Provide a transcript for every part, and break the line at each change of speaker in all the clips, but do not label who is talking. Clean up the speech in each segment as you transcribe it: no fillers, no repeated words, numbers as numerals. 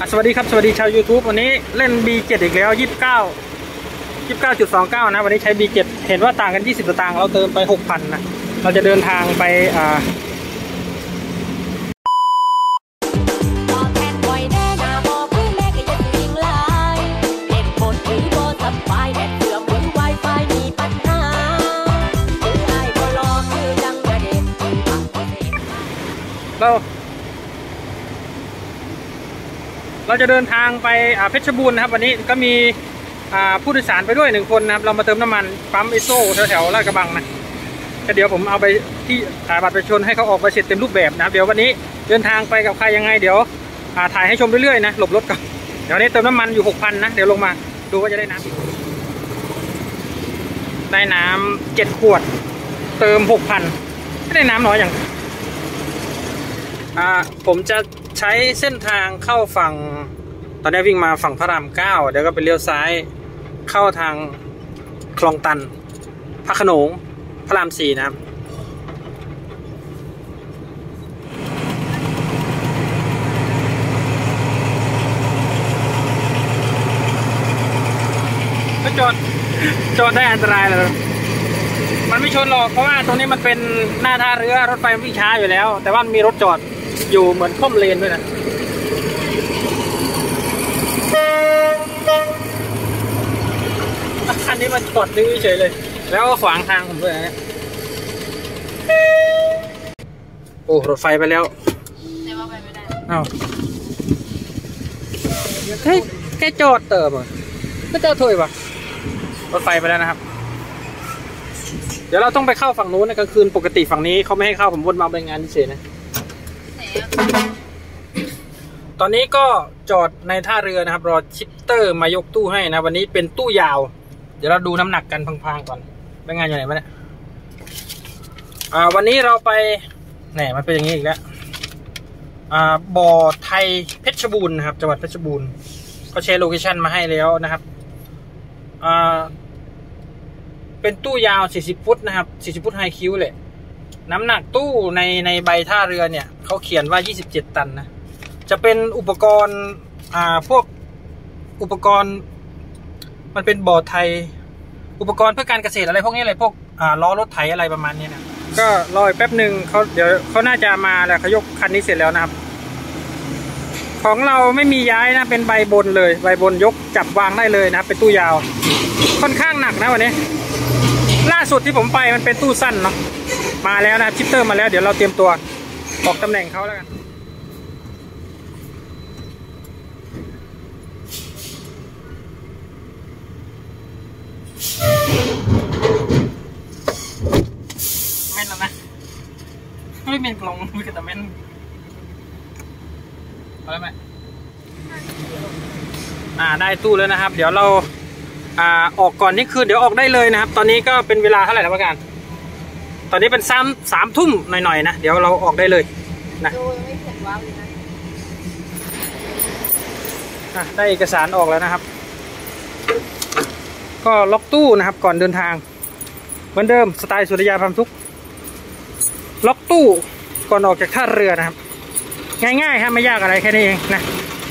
สวัสดีครับสวัสดีชาว YouTube วันนี้เล่น B7 อีกแล้ว29.29นะวันนี้ใช้ B7 เห็นว่าต่างกัน20 สตางค์เราเติมไป 6,000 นะเราจะเดินทางไปเราจะเดินทางไปเพชรบูรณ์นะครับวันนี้ก็มีผู้โดยสารไปด้วย1 คนนะครับเรามาเติมน้ำมันปั๊มเอสโซแถวลาดกระบังนะก็เดี๋ยวผมเอาไปที่บัตรประชาชนให้เขาออกไปเสร็จเต็มรูปแบบนะครับเดี๋ยววันนี้เดินทางไปกับใครยังไงเดี๋ยวถ่ายให้ชมเรื่อยๆนะหลบรถก่อนเดี๋ยวนี้เติมน้ำมันอยู่ 6,000 นะเดี๋ยวลงมาดูว่าจะได้น้ำ7 ขวดเติม 6,000ไม่ได้น้ำน้อยอย่างผมจะใช้เส้นทางเข้าฝั่งตอนนี้วิ่งมาฝั่งพระราม 9เดี๋ยวก็ไปเลี้ยวซ้ายเข้าทางคลองตันพระโขนงพระราม 4นะครับก็จอดได้อันตรายเลยมันไม่ชนหรอกเพราะว่าตรงนี้มันเป็นหน้าท่าเรือรถไฟวิ่งช้าอยู่แล้วแต่ว่ามีรถจอดอยู่เหมือนค่อมเลนด้วยนะคันนี้มันจอดดื้อเฉยเลยแล้วก็ขวางทางผมด้วยนะโอ้รถไฟไปแล้วแต่ว่าไปไม่ได้อ้าวแค่จอดเติมอ่ะก็เจ้าถอยปะรถไฟไปแล้วนะครับเดี๋ยวเราต้องไปเข้าฝั่งนู้นในกลางคืนปกติฝั่งนี้เขาไม่ให้เข้าผมวนมาไปงานเฉยนะตอนนี้ก็จอดในท่าเรือนะครับรอชิปเตอร์มายกตู้ให้นะวันนี้เป็นตู้ยาวเดี๋ยวเราดูน้ำหนักกันพังๆก่อนไปงานอยู่ไหนวะเนี่ยวันนี้เราไปไหนมันเป็นอย่างนี้อีกแล้วบ่อไทยเพชรบูรณ์นะครับจังหวัดเพชรบูรณ์ก็แชร์โลเคชั่นมาให้แล้วนะครับเป็นตู้ยาว40 ฟุตนะครับ40 ฟุตไฮคิวเลยน้ำหนักตู้ในใบท่าเรือเนี่ยเขาเขียนว่า27 ตันนะจะเป็นอุปกรณ์พวกอุปกรณ์มันเป็นบ่อไทยอุปกรณ์เพื่อการเกษตรอะไรพวกนี้เลยพวกล้อรถไถอะไรประมาณนี้นะก็รออีกแป๊บหนึ่งเดี๋ยวเขาน่าจะมาแล้วเขายกคันนี้เสร็จแล้วนะครับของเราไม่มีย้ายนะเป็นใบบนเลยใบบนยกจับวางได้เลยนะครับเป็นตู้ยาวค่อนข้างหนักนะวันนี้ล่าสุดที่ผมไปมันเป็นตู้สั้นเนาะมาแล้วนะชิปเตอร์มาแล้วเดี๋ยวเราเตรียมตัวบอกตำแหน่งเขาแล้วกันแม่นแล้วนะไม่เป็นกลองมือแต่แม่นพอแล้วไหมได้ตู้แล้วนะครับเดี๋ยวเราออกก่อนนี่คือเดี๋ยวออกได้เลยนะครับตอนนี้ก็เป็นเวลาเท่าไหร่แล้วกันตอนนี้เป็น3 ทุ่มหน่อยๆนะเดี๋ยวเราออกได้เลยนะได้เอกสารออกแล้วนะครับก็ล็อกตู้นะครับก่อนเดินทางเหมือนเดิมสไตล์สุริยาความทุกข์ล็อกตู้ก่อนออกจากท่าเรือนะครับง่ายๆครับไม่ยากอะไรแค่นี้เองนะ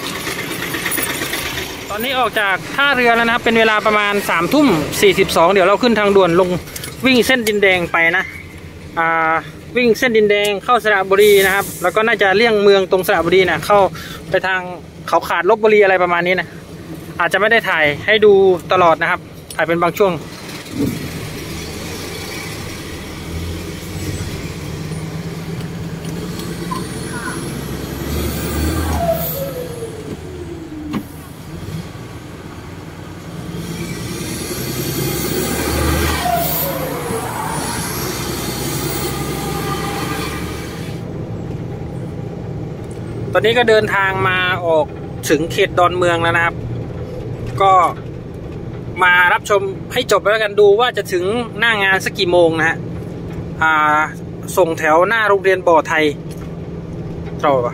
ตอนนี้ออกจากท่าเรือแล้วนะครับเป็นเวลาประมาณ3:42เดี๋ยวเราขึ้นทางด่วนลงวิ่งเส้นดินแดงไปนะวิ่งเส้นดินแดงเข้าสระบุรีนะครับแล้วก็น่าจะเลี่ยงเมืองตรงสระบุรีนะเข้าไปทางเขาขาดลพบุรีอะไรประมาณนี้นะอาจจะไม่ได้ถ่ายให้ดูตลอดนะครับถ่ายเป็นบางช่วงตอนนี้ก็เดินทางมาออกถึงเขตดอนเมืองแล้วนะครับก็มารับชมให้จบแล้วกันดูว่าจะถึงหน้างานสักกี่โมงนะฮะส่งแถวหน้าโรงเรียนบ่อไทยต่อปะ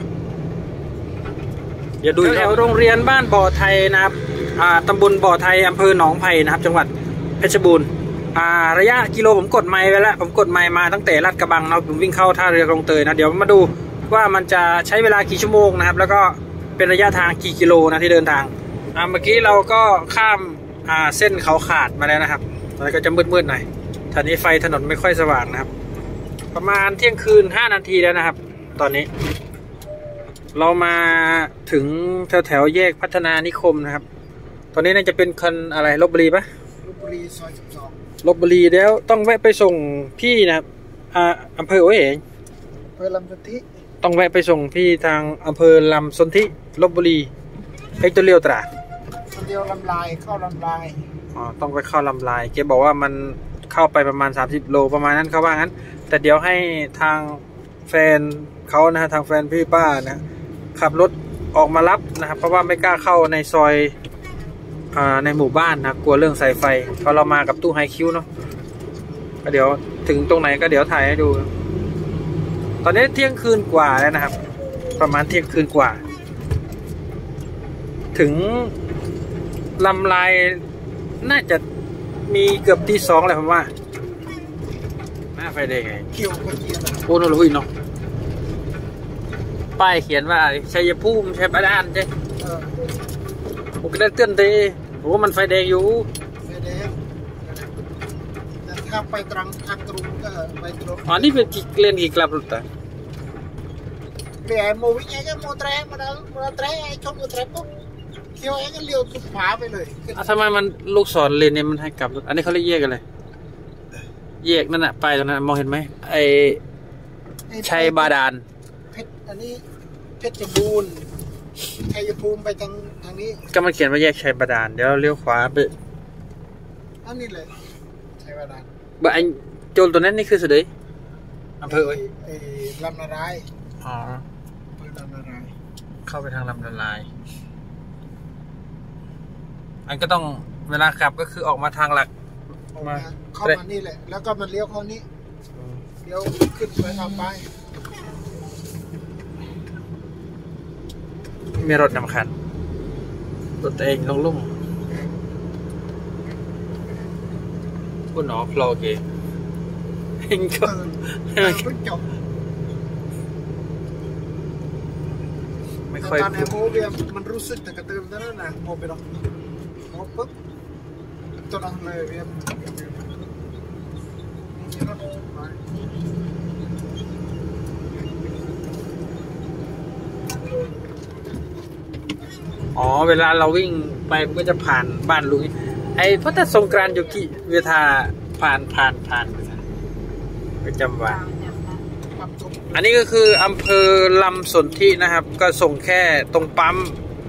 อย่าดูแถวโรงเรียนบ้านบ่อไทยนะครับตำบลบ่อไทยอำเภอหนองไผ่นะครับจังหวัดเพชรบูรณ์ระยะกิโลผมกดไมล์ไว้แล้วผมกดไมล์มาตั้งแต่ลาดกระบังนะผมวิ่งเข้าท่าเรือคลองเตยนะเดี๋ยวมาดูว่ามันจะใช้เวลากี่ชั่วโมงนะครับแล้วก็เป็นระยะทางกี่กิโลนะที่เดินทางเมื่อกี้เราก็ข้ามเส้นเขาขาดมาแล้วนะครับแล้วก็จะมืดๆหน่อยตอนนี้ไฟถนนไม่ค่อยสว่างนะครับประมาณเที่ยงคืน5 นาทีแล้วนะครับ ตอนนี้เรามาถึงแถวแยกพัฒนานิคมนะครับตอนนี้น่าจะเป็นคันอะไรลพบุรีปะ
ลพบุรีซอย12
ลพบุรีแล้วต้องแวะไปส่งพี่นะครับอำเภอโอ้ยอ
ำเภอลำสนธิ
ต้องแวะไปส่งพี่ทางอำเภอลำสนธิลพบุรีไอ้ตัวเลี้ยวตรา
ตัวเลี้ยวลำลายเข้าลำลาย
ต้องไปเข้าลำลายแกบอกว่ามันเข้าไปประมาณ30 โลประมาณนั้นเขาว่างั้นแต่เดี๋ยวให้ทางแฟนเขานะฮะทางแฟนพี่ป้านะขับรถออกมารับนะครับเพราะว่าไม่กล้าเข้าในซอยในหมู่บ้านนะกลัวเรื่องสายไฟเพราะเรามากับตู้ไฮคิวเนาะก็เดี๋ยวถึงตรงไหนก็เดี๋ยวถ่ายให้ดูตอนนี้เที่ยงคืนกว่าแล้วนะครับประมาณเที่ยงคืนกว่าถึงลำลายน่าจะมีเกือบตี 2เลยผมว่าหน้าไฟแดงไง
เขียวกว่าเกียร์
โอ้โหลุยเนาะป้ายเขียนว่าชัยภูมิชัยบาดาลใช่ผมก็ได้เตือนเตะโอ้มันไฟแดงอยู่
ไฟแดงแต่ถ้าไปตรังทางตรงก็ไปตรง
นี่เป็นเล่นกี่กลับรถแต่
เดี๋ยวโมวิ่งไงก็โมแตรมาแตรไอ้ชนโมแตรปุ๊บเขียวไอ้ก็เลี้ยวสุดขวาไปเลย
ทำไมมันลูกศรเลนเนี่ยมันให้กลับรถอันนี้เขาเรียกแยกกันเลยแยกนั่นแหะไปตรงนั้นมองเห็นไหมไอ้ชัยบาดาล
เพชรอันนี้เพชรบูรณ์ชัยภูมิไปทางนี้
ก็มันเขียนว่าแยกชัยบาดาลเดี๋ยวเลี้ยวขวาไป
อันนี้เลยชัยบาดาล
บ่ไอ้โจรตัวนั้นนี่คือสุดเลยอำเภอ
ไอ้ลำนาลาย
อ๋อ
อำเภอลำนาลาย
เข้าไปทางลำนาลายอันก็ต้องเวลาขับก็คือออกมาทางหลัก
มาเข้ามานี่แหละแล้วก็มันเลี้ยวเข้านี้เลี้ยวขึ้นไปทางไป
มีรถนำคันรถเองลุ่งคุณหนอพลอเกเองก็
จบ
ไม่ค่อย
ตอนนี้โมเบียมันรู้สึกแต่กระเติมเท่านั้นนะโมไปหรอกโมปุ๊บตัวนั้นเลยเบีย
เวลาเราวิ่งไปก็จะผ่านบ้านลุงไอ้พุทธสงกรานต์อยู่ที่เวทาผ่านประจำวันอันนี้ก็คืออำเภอลำสนธินะครับก็ส่งแค่ตรงปั๊ม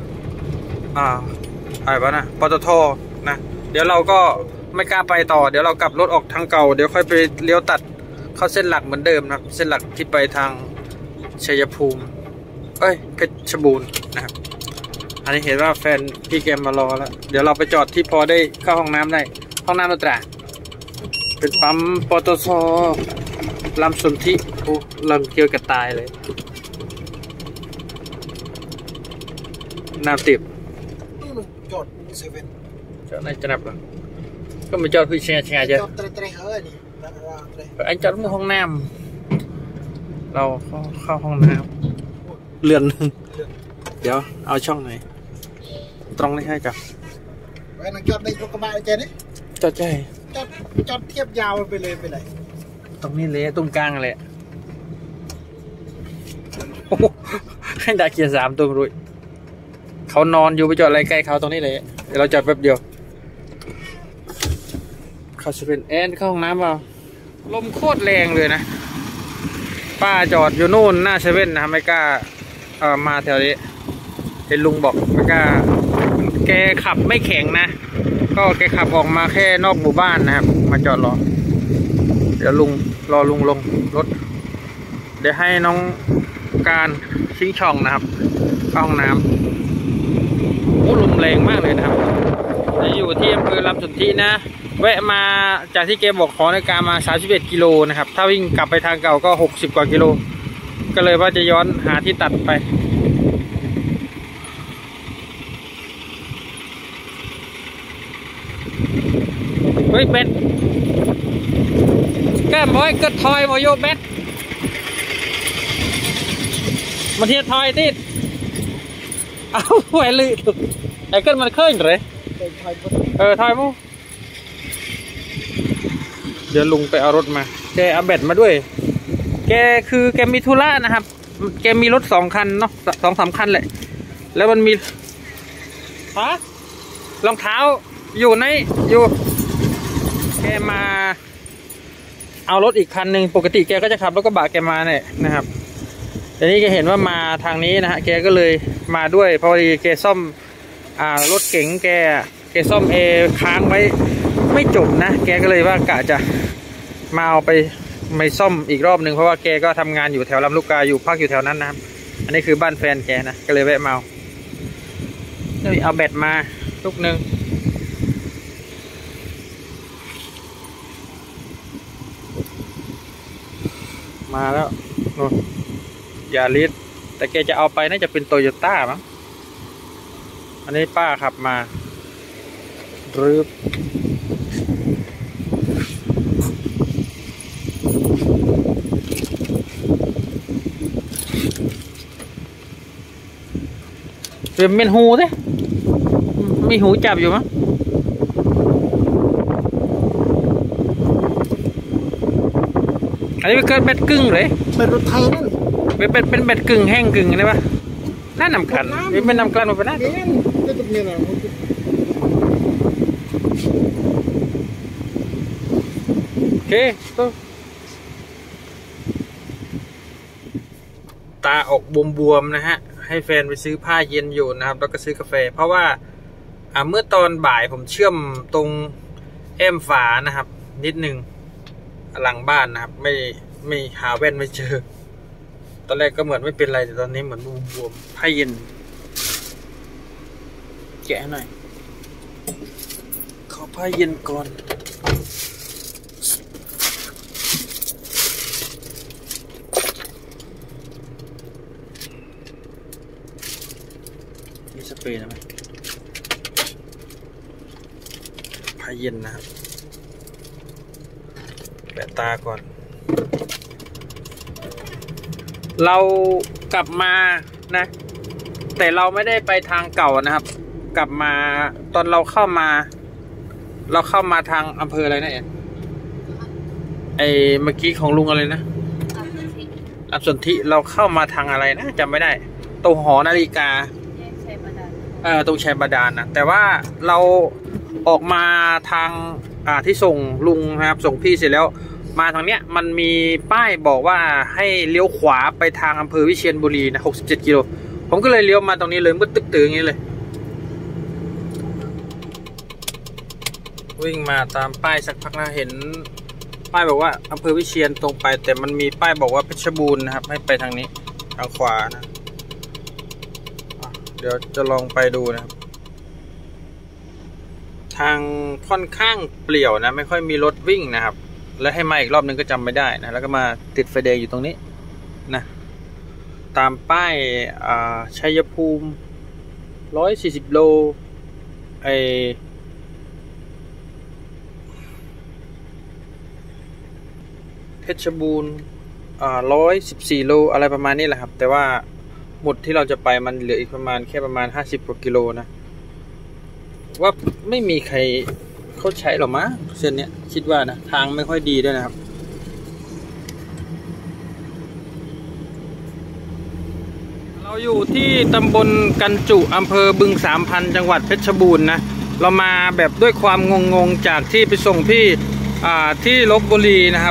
อะไรวะนะปตท.นะเดี๋ยวเราก็ไม่กล้าไปต่อเดี๋ยวเรากลับรถออกทางเก่าเดี๋ยวค่อยไปเลี้ยวตัดเข้าเส้นหลักเหมือนเดิมนะครับเส้นหลักที่ไปทางชัยภูมิเพชรบูรณ์นะครับอันนี้เห็นว่าแฟนพี่แกมมารอแล้วเดี๋ยวเราไปจอดที่พอได้เข้าห้องน้ำได้ห้องน้ำอัตราเป็นปั๊มปตท.ลำสนธิโอ้ลำเกี่ยวกับตายเลยน้ำติด
จอดเซเว่น
จอดในจะนับหรอก็มาจอดพี่เชียร์เจออันจอดมุมห้องน้ำเราเข้าห้องน้ำเลื่อนเดี๋ยวเอาช่องไหนตรงนี้ให้กับ
ไว้นั่งจอดในรถกระบะเจนี่
จอดใจ
จอดเทียบยาวไปเลย
ตรงนี้เลยตรงกลางเลยให้ดาเกียร์3ตัวมาด้วยเขานอนอยู่ไปจอดอะไรใกล้เขาตรงนี้เลยเดี๋ยวเราจอดแป๊บเดียวเขาจะเป็นเข้าห้องน้ำเปล่าลมโคตรแรงเลยนะป้าจอดอยู่นู่นหน้าเซเว่นนะไม่กล้ามาแถวนี้เห็นลุงบอกไม่กล้าแกขับไม่แข็งนะก็แกขับออกมาแค่นอกหมู่บ้านนะครับมาจอดรอเดี๋ยวรอลุงลงรถเดี๋ยวให้น้องการชิงช่องนะครับเข้าห้องน้ำโอ้ลมแรงมากเลยนะครับอยู่ที่อำเภอลำสนธินะแวะมาจากที่แกบอกขอในการมา31 กิโลนะครับถ้าวิ่งกลับไปทางเก่าก็60 กว่ากิโลก็เลยว่าจะย้อนหาที่ตัดไปเฮ้ยเบ็ดแก้มบอยกดทอยมาโยเบ็ดมาเทียทอยติดอ้าวไอ้ลือไอ้เกิดมันเคยเลยทอยมูเดี๋ยวลุงไปเอารถมาแกเอาแบตมาด้วยแกมีธุระนะครับแกมีรถ2 คันเนาะ2-3 คันแหละแล้วมันมีรองเท้าอยู่แกมาเอารถอีกคันหนึ่งปกติแกก็จะขับรถกระบะแกมาเนี่ยนะครับแต่นี้แกเห็นว่ามาทางนี้นะฮะแกก็เลยมาด้วยพอดีแกซ่อมรถเก๋งแกซ่อมค้างไว้ไม่จบนะแกก็เลยว่ากะจะมาเอาไปไม่ซ่อมอีกรอบหนึ่งเพราะว่าแกก็ทำงานอยู่แถวลำลูกกาอยู่พักอยู่แถวนั้นนะครับอันนี้คือบ้านแฟนแกนะก็เลยแวะมาเอาแบตมาลูกหนึ่งมาแล้วโน่นยาริสแต่แกจะเอาไปน่าจะเป็นโตโยต้ามั้งอันนี้ป้าขับมารืบเป็นหูสิมีหูจับอยู่มั้งอันนี้เป็นแบตกึ่งเลย
เป็นรถไทยนั่น
เป็นแบตกึ่งแห้งกึ่งได้ปะน่านำกลั่นเป็นนำกลั่นมาเป็นน่าโอเคตาออกบวมๆนะฮะให้แฟนไปซื้อผ้าเย็นอยู่นะครับแล้วก็ซื้อกาแฟเพราะว่าเมื่อตอนบ่ายผมเชื่อมตรงแอมฝานะครับนิดนึงหลังบ้านนะครับไม่หาแว่นไม่เจอตอนแรกก็เหมือนไม่เป็นไรแต่ตอนนี้เหมือนบวมผ้าเย็นแกะหน่อยขอผ้าเย็นก่อนมีสเปรย์นะไหมผ้าเย็นนะครับแปะตาก่อนเรากลับมานะแต่เราไม่ได้ไปทางเก่านะครับกลับมาตอนเราเข้ามาทางอำเภออะไรนะไอเมื่อกี้ของลุงอะไรนะอับสนธิเราเข้ามาทางอะไรนะจำไม่ได้ตรงหอนาฬิกาตรงชัยบาดาลนะแต่ว่าเราออกมาทางที่ส่งลุงนะครับส่งพี่เสร็จแล้วมาทางเนี้ยมันมีป้ายบอกว่าให้เลี้ยวขวาไปทางอำเภอวิเชียรบุรีนะ67 กิโลผมก็เลยเลี้ยวมาตรงนี้เลยมืดตึ๊กตื่นอย่างนี้เลยวิ่งมาตามป้ายสักพักนะเห็นป้ายบอกว่าอำเภอวิเชียรตรงไปแต่มันมีป้ายบอกว่าเพชรบูรณ์นะครับให้ไปทางนี้ทางขวานะเดี๋ยวจะลองไปดูนะครับทางค่อนข้างเปลี่ยวนะไม่ค่อยมีรถวิ่งนะครับแล้วให้มาอีกรอบนึงก็จำไม่ได้นะแล้วก็มาติดไฟแดงอยู่ตรงนี้นะตามป้ายชัยภูมิ140 โลเพชรบูรณ์114 โลอะไรประมาณนี้แหละครับแต่ว่าหมุดที่เราจะไปมันเหลืออีกประมาณ50 กว่ากิโลนะว่าไม่มีใครเขาใช้หรอมะเส้นเนี้ยคิดว่านะทางไม่ค่อยดีด้วยนะครับเราอยู่ที่ตำบลกันจุอำเภอบึง3,000จังหวัดเพชรบูรณ์นะเรามาแบบด้วยความงงจากที่ไปส่งพี่ที่ลพบุรีนะครับ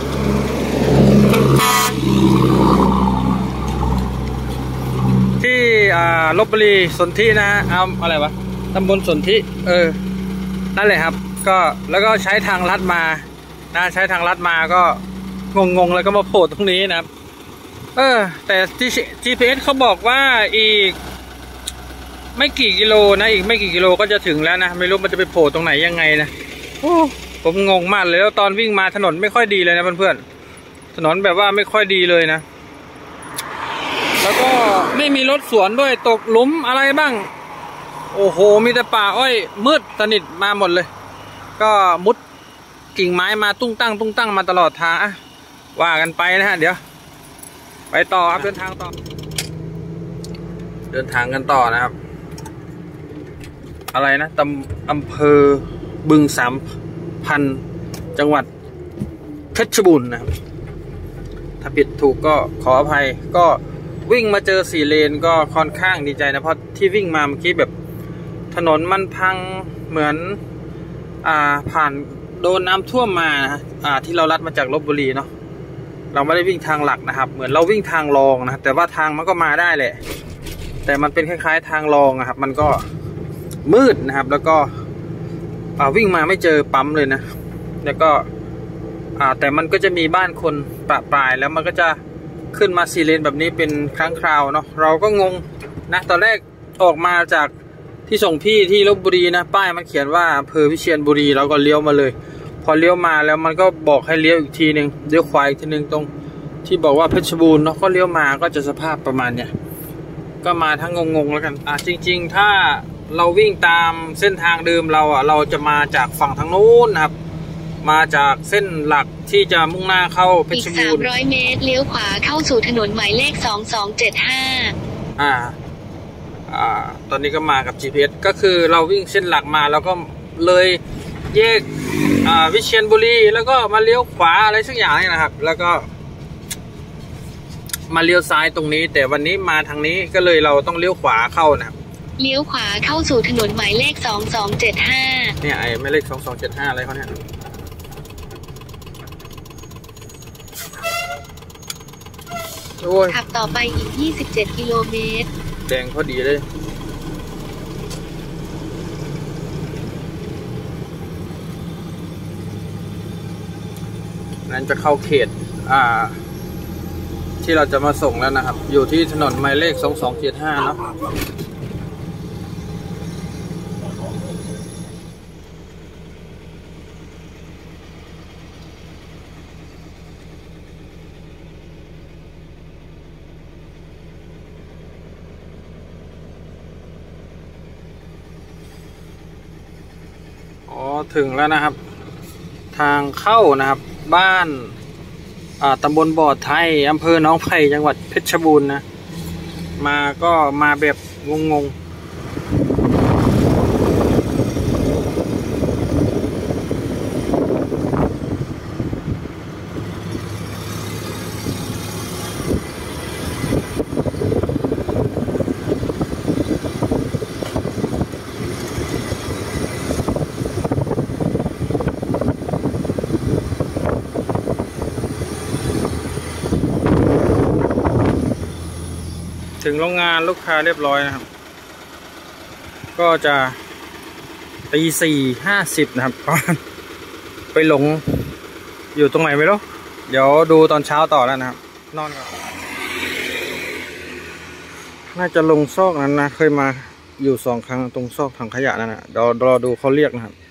ที่ลพบุรีสนธินะฮะอะไรวะตำบลสนธินั่นแหละครับก็แล้วก็ใช้ทางลัดมานะใช้ทางลัดมาก็งงแล้วก็มาโผล่ตรงนี้นะครับแต่ GPS เขาบอกว่าอีกไม่กี่กิโลนะอีกไม่กี่กิโลก็จะถึงแล้วนะไม่รู้มันจะไปโผล่ตรงไหนยังไงนะผมงงมากเลยแล้วตอนวิ่งมาถนนไม่ค่อยดีเลยนะเพื่อนๆถนนแบบว่าไม่ค่อยดีเลยนะแล้วก็ไม่มีรถสวนด้วยตกหลุมอะไรบ้างโอ้โหมีแต่ป่าอ้อยมืดสนิทมาหมดเลยก็มุดกิ่งไม้มาตุ้งตั้งมาตลอดทางว่ากันไปนะฮะเดี๋ยวไปต่อครับเดินทางต่อเดินทางกันต่อนะครับอะไรนะอำเภอบึง3,000จังหวัดเพชรบูรณ์นะครับถ้าผิดถูกก็ขออภัยก็วิ่งมาเจอ4 เลนก็ค่อนข้างดีใจนะเพราะที่วิ่งมาเมื่อกี้แบบถนนมันพังเหมือนผ่านโดนน้ำท่วมมานะที่เราลัดมาจากลพบุรีเนาะเราไม่ได้วิ่งทางหลักนะครับเหมือนเราวิ่งทางรองนะแต่ว่าทางมันก็มาได้แหละแต่มันเป็นคล้ายๆทางรองนะครับมันก็มืดนะครับแล้วก็วิ่งมาไม่เจอปั๊มเลยนะแล้วก็แต่มันก็จะมีบ้านคนประปรายแล้วมันก็จะขึ้นมา4 เลนแบบนี้เป็นครั้งคราวเนาะเราก็งงนะตอนแรกออกมาจากที่ส่งพี่ที่ลพบุรีนะป้ายมันเขียนว่าอำเภอวิเชียรบุรีเราก็เลี้ยวมาเลยพอเลี้ยวมาแล้วมันก็บอกให้เลี้ยวอีกทีหนึ่งเลี้ยวขวาอีกทีหนึ่งตรงที่บอกว่าเพชรบูรณ์เนาะก็เลี้ยวมาก็จะสภาพประมาณเนี้ยก็มาทั้งงงๆแล้วกันจริงๆถ้าเราวิ่งตามเส้นทางเดิมเราจะมาจากฝั่งทางนู้นนะครับมาจากเส้นหลักที่จะมุ่งหน้าเข้าเพชรบูรณ์
อีก300 เมตรเลี้ยวขวาเข้าสู่ถนนหมายเลข2275
ตอนนี้ก็มากับ GPS ก็คือเราวิ่งเส้นหลักมาแล้วก็เลยแยกวิเชียรบุรีแล้วก็มาเลี้ยวขวาอะไรสักอย่างนี่นะครับแล้วก็มาเลี้ยวซ้ายตรงนี้แต่วันนี้มาทางนี้ก็เลยเราต้องเลี้ยวขวาเข้านะครับ
เลี้ยวขวาเข้าสู่ถนนหมายเลข2275
เนี่ยไอ้หมายเลข2275อะไรเขาเนี่ย
ขับต่อไปอีก27 กิโลเมตร
แดงพอดีเลยนั้นจะเข้าเขตที่เราจะมาส่งแล้วนะครับอยู่ที่ถนนหมายเลข2275เนาะถึงแล้วนะครับทางเข้านะครับบ้านตำบลบ่อไทยอำเภอหนองไผ่จังหวัดเพชรบูรณ์นะมาก็มาแบบงงถึงโรงงานลูกค้าเรียบร้อยนะครับก็จะตี4:50นะครับไปหลงอยู่ตรงไหนไม่รู้เดี๋ยวดูตอนเช้าต่อแล้วนะครับนอนก่อนน่าจะลงซอกนั้นนะเคยมาอยู่2 ครั้งตรงซอกถังขยะนั่นนะเดี๋ยวรอดูเขาเรียกนะครับ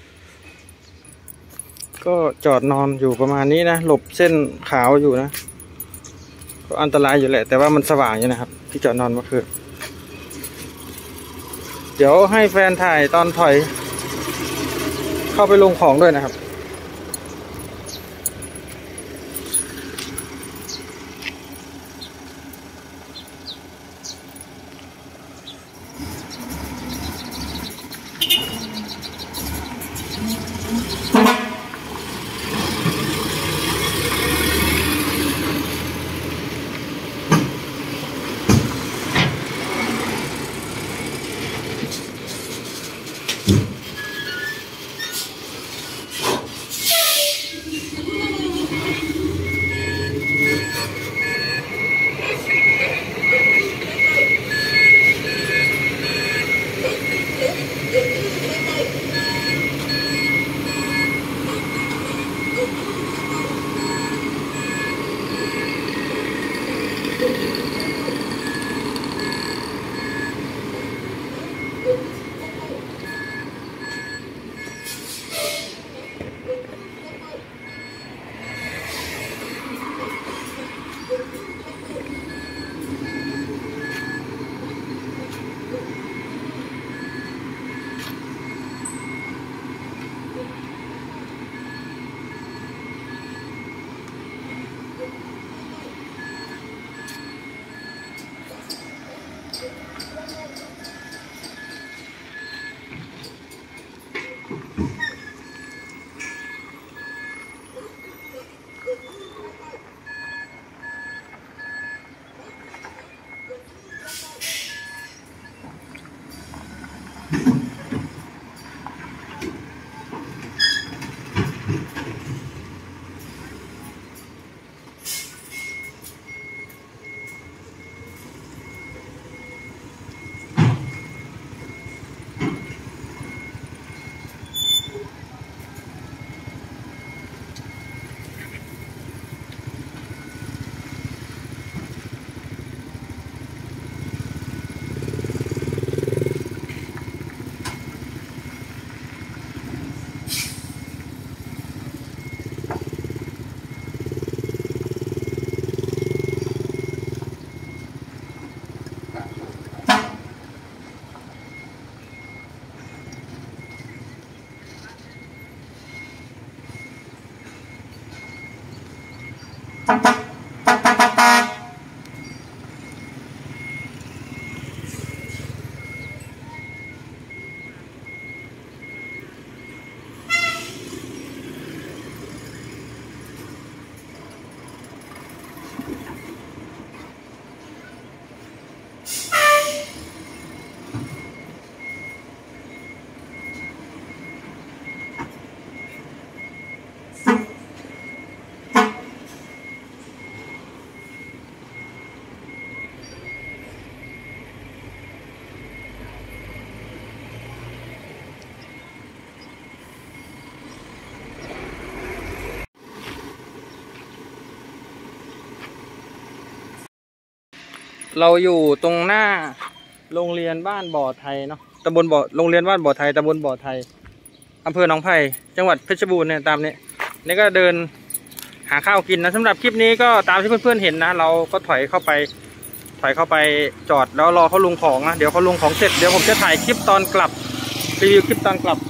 ก็จอดนอนอยู่ประมาณนี้นะหลบเส้นขาวอยู่นะก็อันตรายอยู่แหละแต่ว่ามันสว่างอยู่นะครับที่จอดนอนเมื่อคืนเดี๋ยวให้แฟนถ่ายตอนถอยเข้าไปลงของด้วยนะครับเราอยู่ตรงหน้าโรงเรียนบ้านบ่อไทยเนาะตำบลบ่อโรงเรียนบ้านบ่อไทยตำบลบ่อไทยอำเภอหนองไผ่จังหวัดเพชรบูรณ์เนี่ยตามนี้นี่ก็เดินหาข้าวกินนะสำหรับคลิปนี้ก็ตามที่เพื่อนๆเห็นนะเราก็ถอยเข้าไปจอดแล้วรอเขาลงของนะเดี๋ยวเขาลงของเสร็จเดี๋ยวผมจะถ่ายคลิปตอนกลับรีวิวคลิปตอนกลับ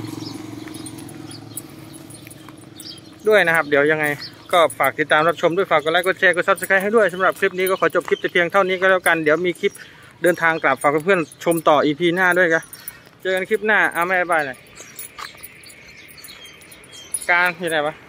ด้วยนะครับเดี๋ยวยังไงก็ฝากติดตามรับชมด้วยฝากกดไลค์กดแชร์กด Subscribe ให้ด้วยสำหรับคลิปนี้ก็ขอจบคลิปแต่เพียงเท่านี้ก็แล้วกันเดี๋ยวมีคลิปเดินทางกลับฝากเพื่อนๆชมต่อ EP หน้าด้วยกันเจอกันคลิปหน้าไม่บายหน่อยการที่ไหนวะ